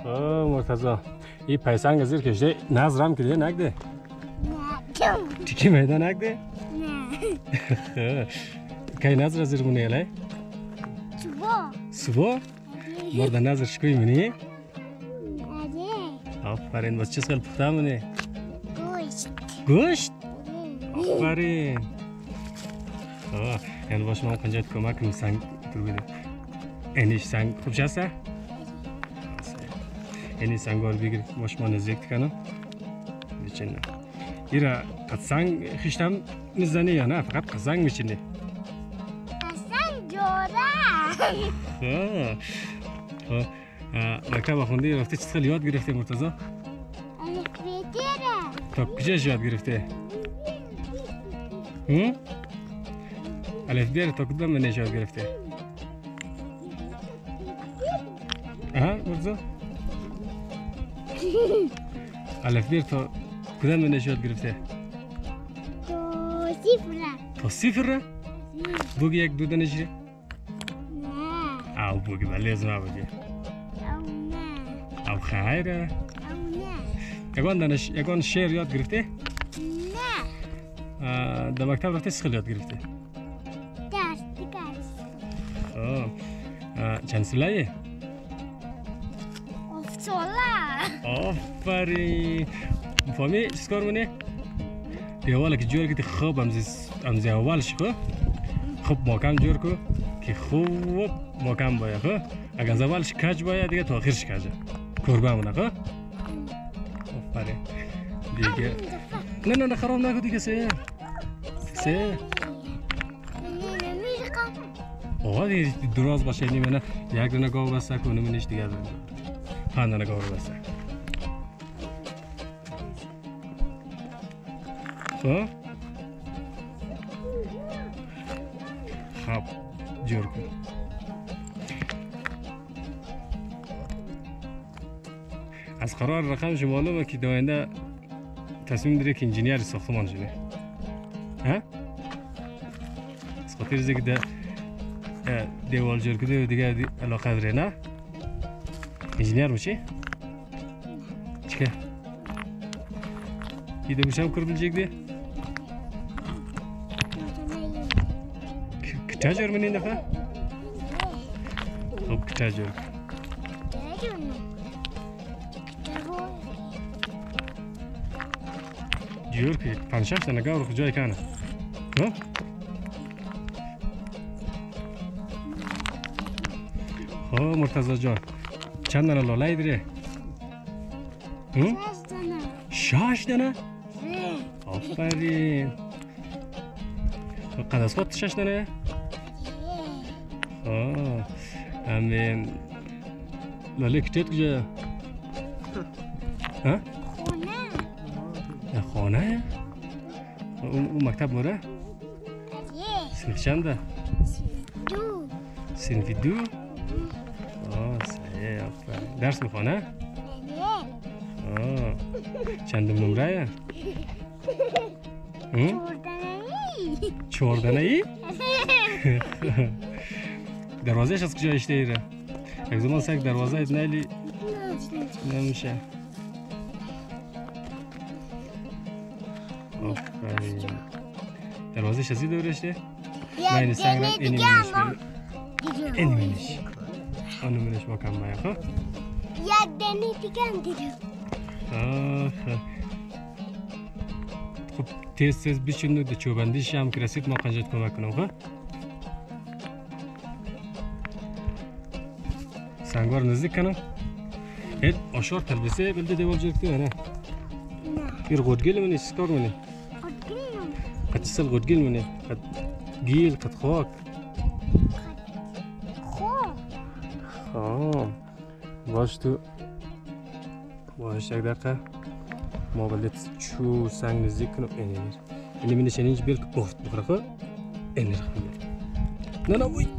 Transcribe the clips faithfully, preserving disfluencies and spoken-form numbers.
آه مرتضی این پیسنگ زیر کشته نظرم کلیه نگده نه تیکی میده نگده نه کی نظر زیر مونه الای صبح صبح مرد نظر شکوی منی آره آفرین باز چه سال پخته منی گوشت گوشت آفرین آه یعنی باش من کنجات کمک کنم سنگ تو بده اینیش سنگ خوب شسته اینی سنگار بگیر باش ما نزدیک کنم میچینه ایرا قد سنگ خیشتم میزنی یا نه فقط قزنگ میچینی اصلا جوره آه آه مکتب خوندی رفتی چه یاد گرفتی مرتضی الف بیتره تا کجاش یاد گرفته هم الف بیر تا کدوم منش یاد گرفته ها مرتضی الف بیر تا کدوم منش یاد گرفته تو صفره تا صفر بوگی یک دو دانشی نه او بوگی ولی از ما بوگی او نه او خیره او نه یگان دانش یگان شعر یاد گرفته نه در مکتب رفته سخل یاد گرفته درس درس آه چند سلایه افسوله آفرین فهمی چیز کار منه دیواله که جور که خوب امزی امزی اولش خو خوب محکم جور کو که خوب محکم باید خو اگر از اولش کج باید دیگه تا آخرش کجه کربه منه خو آفرین دیگه نه نه نه خراب نکن دیگه سه سه آقا دیگه دراز باشه نیمه یک دونه گاو بسته کنه منش دیگه پنج دونه گاو بسته خب خب جور کن از قرار رقمش معلومه که دوینده تصمیم داره که انجینیر ساختمان شده ها؟ از خاطر از که دیوال جور کده و دیگه علاقه داره نه؟ انجینیر میشه؟ چیکه؟ ایده بشم کر بلجیک ده؟ کتا جور منی دفعه؟ خب کتا جور جور که پنجشش تا نگاه رو کجای کنه ها؟ خب مرتضی جان چند دانه لاله داره؟ شش دانه؟ آفرین قد از خود شش دانه؟ آه همین لاله کتت کجا؟ ها؟ خونه خانه؟ اون مکتب موره؟ سنف چنده؟ دو سنفی دو؟ آه سعیه آفرین درس میخوانه؟ آه چندم نمره؟ چهاردنه ای؟ دروازهش از کجا اشته ایره؟ یک زمان سک دروازه ایت نیلی نمیشه آفرین دروازهش از این دور اشته؟ من این سنگ رم اینی منش بره اینی منش آنو منش با کم باید خب؟ یک دنی دیگه هم دیدم آه خب تیز تیز بشون ده چوبندیش هم که رسید ما قنجت کمک کنم خب؟ سنگوار نزدیک کنم هید آشار تلبسه بلده دیوال جرکتی نه؟ نه ایر غدگیل منی چیز کار منی؟ خودگیرم قد چیسل غدگیل منی؟ قد گیل قد خاک خوب آه باش تو باش یک دقیقه ما بلده چو سنگ نزدیک کنم این اینیر اینی منش اینیش بیر که بافت بخوره خود اینیر خیلی نه نه وی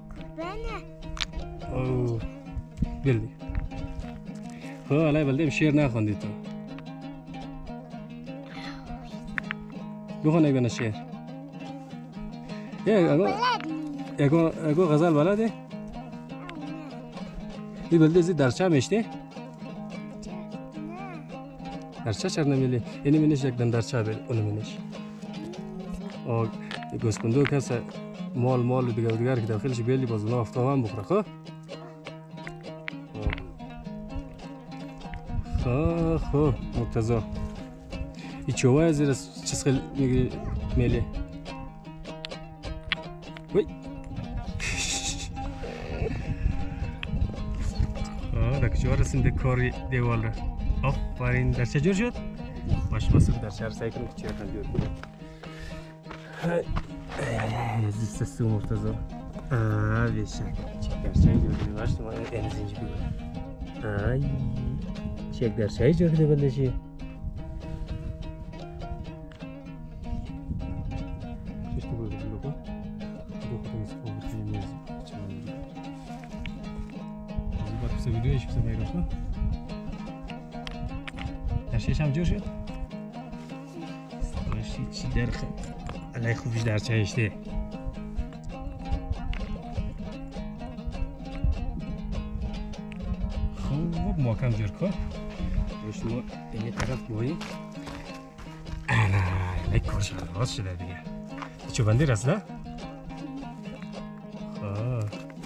بنه اوه بلدی خب علای بلده ام شیر نخوندی تو بخون یک دانه شیر اگو اگو غزل بلده؟ ای بلده زی درچه میشتی؟ درچه چرا نمیلی؟ اینی منش یک دن درچه بیل اونو منش. آه گوسفندو کس مال مال و دیگر دیگر که داخلش بیلی باز اونا افتاوان بخوره خب؟ خب خب مرتضی این چوبای زیر چیز خیلی میگی میلی؟ وی آه در کجا رسنده کاری دیوال را آفرین درچه جور شد؟ باش مسئول درچه را سعی کنم که چیه کنم جور کنم زیست سو مرتضی آه بیشه چک درچه جور کنی باش تو ما این زنجی بگم آی چک درچه جور کنی بنده چی؟ چشتی بگم بگم بگم خودم استفاده کنیم نیزی چه من بگم باید بسه ویدیویش بسه باید رفت درچهش هم جور شد؟ باشی چی درخه الهی خوبش درچه اشته خوب محکم جور کن روش ما این طرف بایی انا الهی کارش راست شده دیگه چوبندی رسته؟ خواه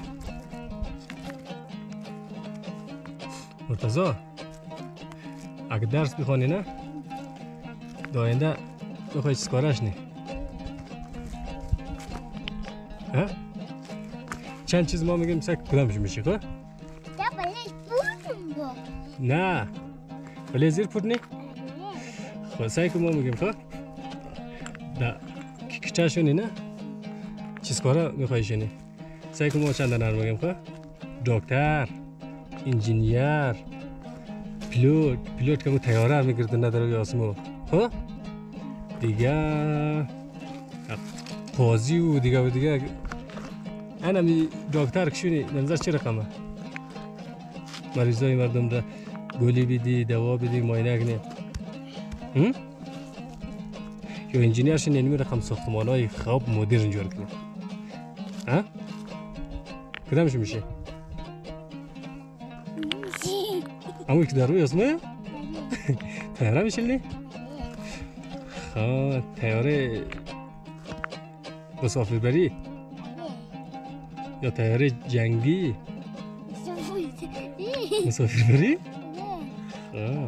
مرتضی اگه درس بخوانی نه داینده بخوای چیز کارش نی ها؟ چند چیز ما میگیم مثلا کدامش میشه خواه؟ ده بلش بودم با نه ولی زیر پود نی؟ خواه سعی که ما میگیم خواه؟ ده کچه شونی نه؟ چیز کارا میخوایی شونی؟ سعی که ما چند نر میگیم خواه؟ دکتر انجینیر پیلوت پیلوت که مو تیاره میگرده نداره روی آسمون خواه؟ دیگه قاضی و دیگه و دیگه انا می دکتر کشونی نظر چه رقمه مریضای مردم را گولی بدی دوا بدی معاینه کنی هم یا انجینیر شین یعنی رقم ساختمان‌های خواب مدرن جور کنی ها کدامش میشه اما که در روی اسمه تیاره میشلی خواه تیاره مسافربری یا تیاره جنگی مسافربری خواه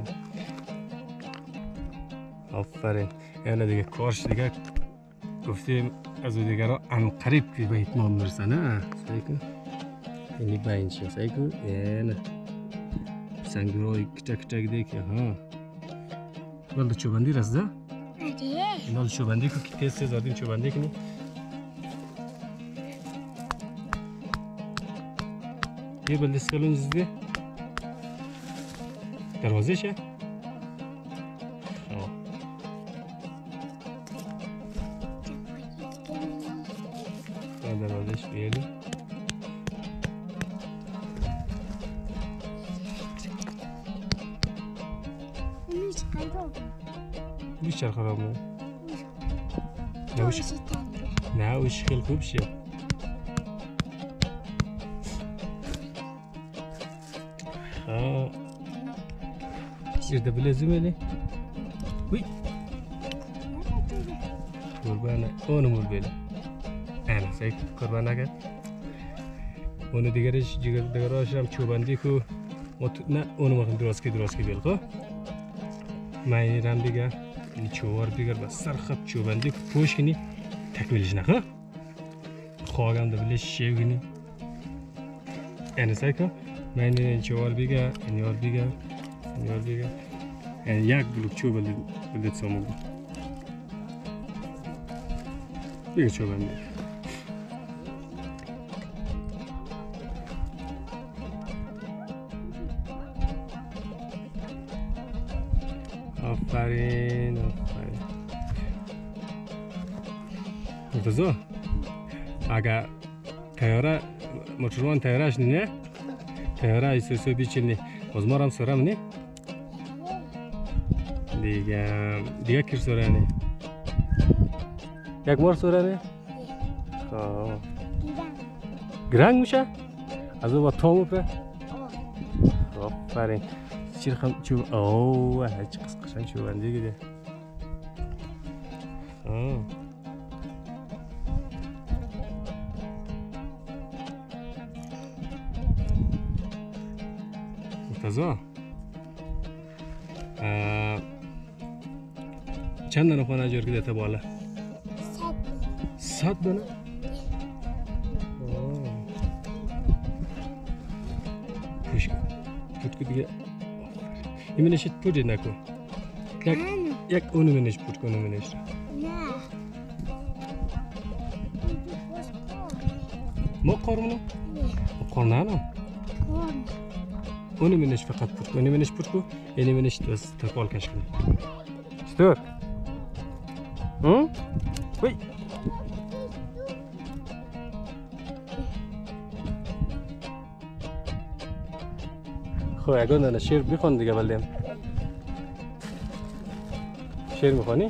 آفرین یعنی دیگه کارش دیگه گفتیم از دیگر ها انقریب که به اتمام میرسه نه سعی کن اینی با این چیه سعی کن یعنی سنگرهای کچک کچک دیگه ها بلده چوبندی رسده؟ نال چوبندی کو که تست زدیم چوبندی کنی یه بلده سکلون زده دروازه شه دروازه ش بیاری بیش چرا خراب مون نه اوش خیلی خوب شه ها گرده بلزی میلی وی قربانه اونو مول بیلی انا سعی قربان نگرد اونو دیگرش دیگراش هم چوبندی کو نه اونو مخیم دراز که دراز که بیل خواه معنی رم دیگر این چوار دیگر با سر خب چوبندی که پوش کنی تکمیلش نخواه خواهم ده بلیش شیو کنی اینه سعی کن معنی این چوار بیگر این یار بیگر این یار بیگر این یک بلوک چوبندی بلید سامو بود بیگر چوبندی آفرین آفرین مرتضی اگر تیاره موتروان تیارهش نه تیاره ایسو سو بیچینی باز ما هم سرم نه دیگه دیگه کیر سره نه یک مار سره نه خب گرنگ میشه از او با تومو پر آفرین چی رقم چوب اوه چه قسقش Sen şu bence gidiyor. Aa. Murtazo. Aa. Çand tane xona jo'rgida aytib bola? Sat dana? Oo. Pushka. Putkutiga. Imene shit put inaku. Jak jak onu menish put onu menish. Na. Mo qormunu? Qornano. Korn. Onu menish faqat put. Onu menish putku. Eni menish bas tapol kashkina. Stur. Hı? Oy. خب اگه نه شعر بخون دیگه بلدیم شعر میخوانی؟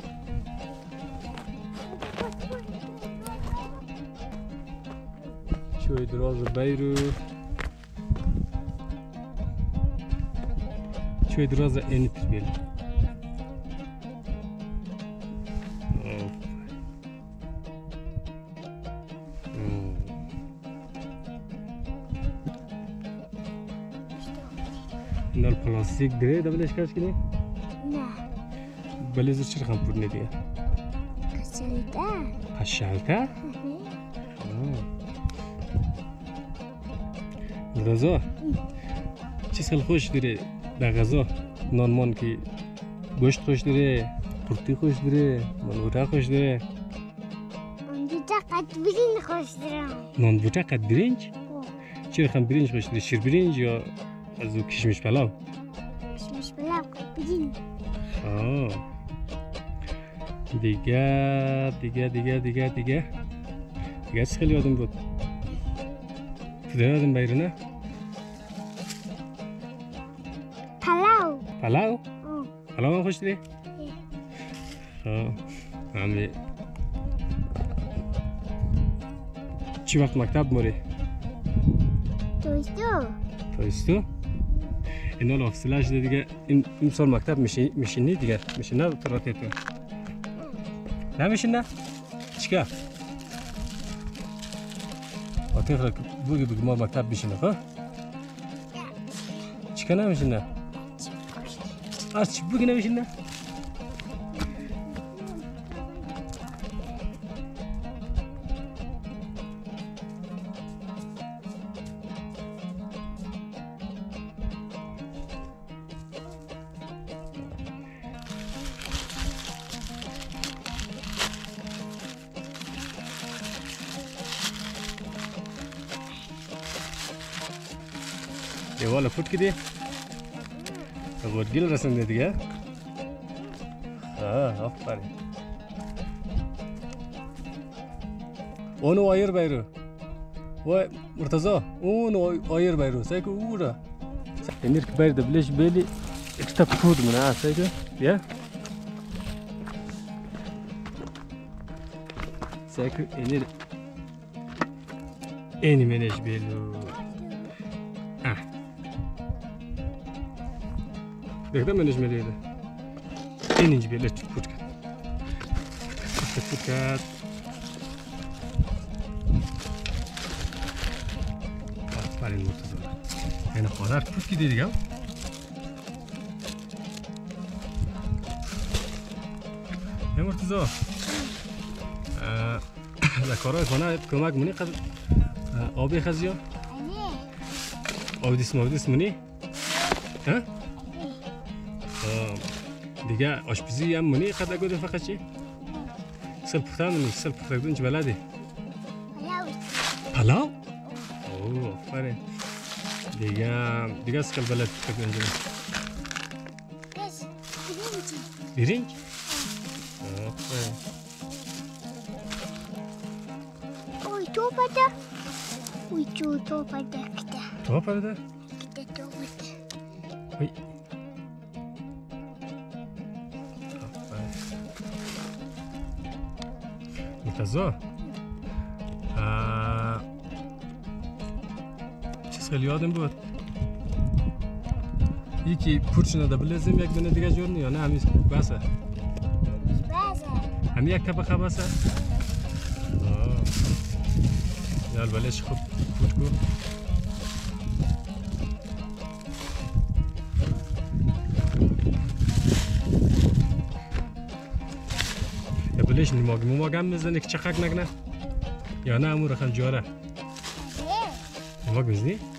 شوی دراز بیرو شوی دراز اینی تربیل نال پلاستیک داره دبلش کاش کنی؟ نه. بلیزر چرا خم پرنی دیگه؟ کسلده. قشالته؟ رضا چیز خیلی خوش داره در غذا نانمان که گوشت خوش داره قرطی خوش داره نان خوش داره نان بوته قد برنج خوش دارم. نان بوته قد برنج؟ چرا خم برنج خوش داره؟ شیر برنج یا از او کشمش پلاو؟ کشمش پلاو قد برنج. آه دیگه دیگه دیگه دیگه دیگه دیگه چیز خیلی یادم بود کده یادم بیرو نه؟ پلاو. پلاو؟ آه. پلاو هم خوش داری؟ آه همه چی وقت مکتب موری؟ تویستو. تویستو؟ این حال حفظله شده دیگه این این سال مکتب میشینی دیگه میشینه تراتی تو نه میشینه؟ چیکار؟ آتی خرک بگی بگی ما مکتب بشینه خواه؟ چیکار نمیشینه؟ از چی بگی نمیشینه؟ ये वाला फुट की दे तो बहुत गिल रसन दे दिया हाँ अब पर onu ayır bayru ve Murtaza onu ayır bayru sayko uğra emir kibar da bileş beli kitap kudu mu ha sayko ya sayko emir eni meneş belu ah bekle meneş meliydi eninci bir leçik putkat putkat Aferin Murtaza. Yani kadar put gidiyor ya. Ne Murtaza? Eee, la kara bana komak muni kad abi kazıyor. Abi dismi abi dismi ha? Diga aşpizi yam muni kad agoda fakat şey. Sel putan muni sel putan dunç beladi. Palau. Oh, aferin. Diga, diga sekal balat takkan jadi. Yes, birinci. Birinci? Aferin. Oy, topada. Oy, cu topada kita. Top ada? Kita topada. Oy. Aferin. Murtaza. Aa. خیلی یادم بود یکی پورچنه ده بلزیم یک دونه دیگه جور یا نه همیز بسه بازه هم یک طبقه بسه آه یال بلش خوب پوچ کو یا بلش نیماگ موماگ هم میزنی که چخک نکنه یا نه امور رخم جواره نیماگ میزنی؟